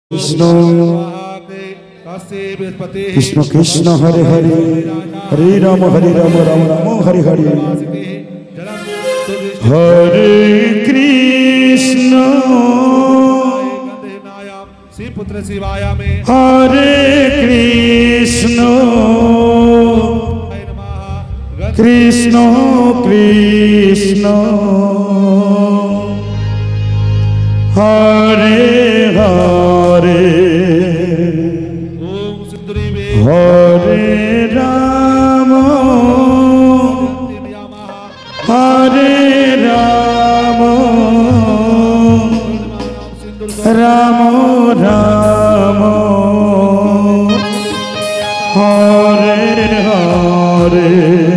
कृष्ण कृष्ण कृष्ण हरे हरे हरे राम राम राम हरे हरे हरे कृष्ण पुत्र शिवाय में हरे कृष्ण कृष्ण कृष्ण हरे हरे ओम सिंदूरी में हरे राम राम राम हरे हरे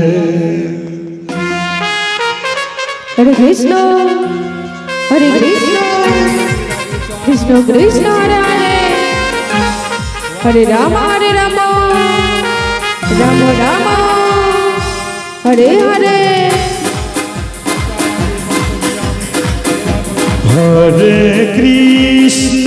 हरे कृष्ण कृष्ण कृष्ण हरे हरे हरे राम राम राम हरे हरे हरे कृष्ण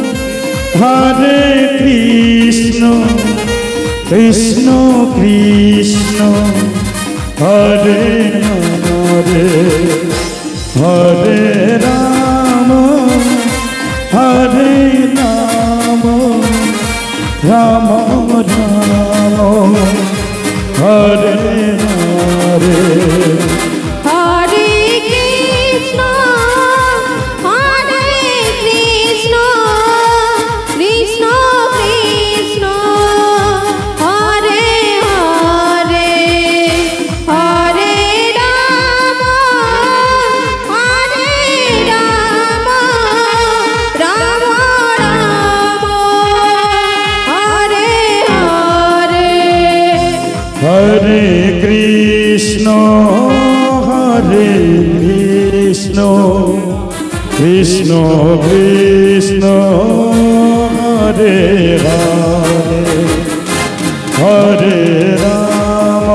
कृष्ण कृष्ण हरे हरे हरे राम राम राम हरे हरे हरे कृष्ण कृष्ण कृष्ण हरे हरे हरे राम राम राम हरे हरे हरे कृष्ण कृष्ण कृष्ण हरे हरे हरे राम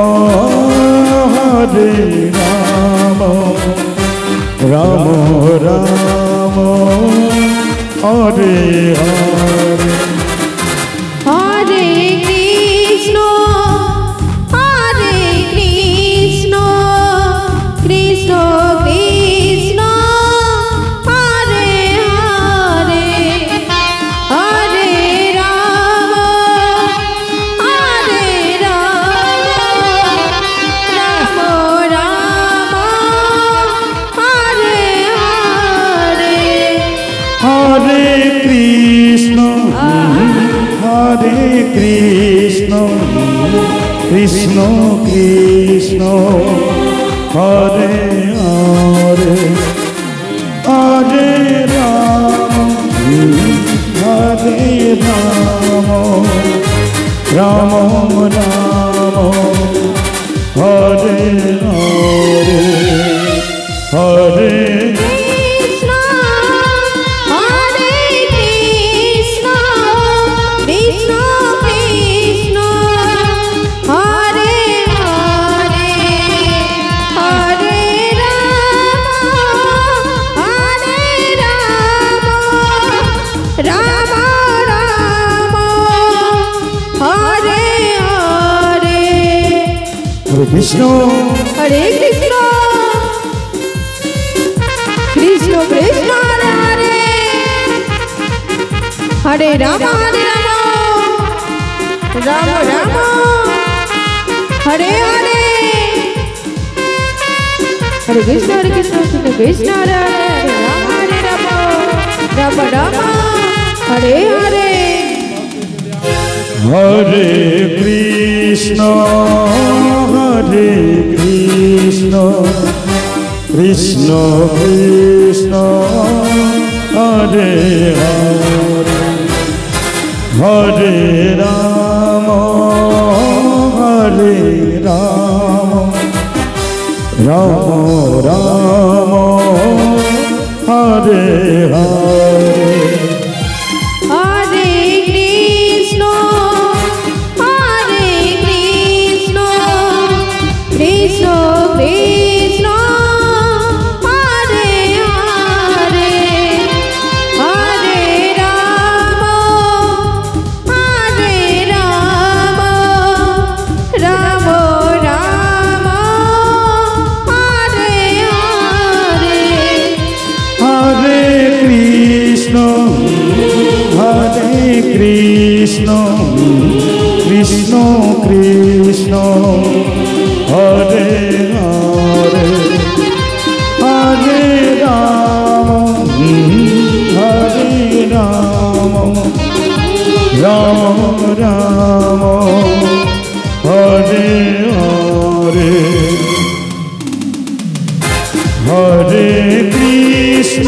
राम राम हरे हरे हरे कृष्ण कृष्ण कृष्ण हरे हरे हरे राम राम राम हरे हरे हरे कृष्ण कृष्ण कृष्ण हरे हरे हरे राम राम राम हरे हरे हरे कृष्ण कृष्ण कृष्ण हरे हरे हरे राम राम राम हरे हरे हरे कृष्ण हरे कृष्ण कृष्ण कृष्ण हरे हरे हरे राम राम राम हरे हरे हरे कृष्ण कृष्ण कृष्ण हरे हरे राम राम राम हरे हरे हरे कृष्ण कृष्ण कृष्ण हरे हरे हरे राम राम राम हरे हरे हरे कृष्ण कृष्ण कृष्ण हरे हरे हरे राम কৃষ্ণ কৃষ্ণ কৃষ্ণ হরে হরে হরে রাম হরে রাম রাম রাম হরে হরে হরে কৃষ্ণ